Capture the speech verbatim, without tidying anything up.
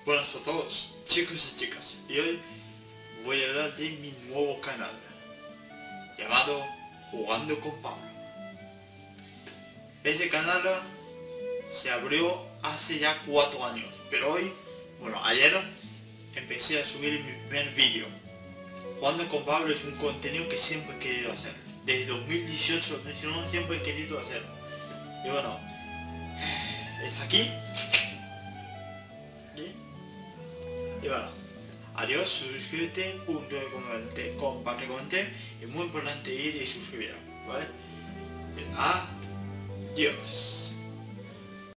Buenas a todos, chicos y chicas, y hoy voy a hablar de mi nuevo canal, llamado Jugando con Pablo. Ese canal se abrió hace ya cuatro años, pero hoy, bueno, ayer empecé a subir mi primer vídeo. Jugando con Pablo es un contenido que siempre he querido hacer, desde dos mil dieciocho, siempre he querido hacer. Y bueno, está aquí. Y bueno, adiós, suscríbete, punto de comente, comparte, comente, es muy importante ir y suscribir, ¿vale? Adiós.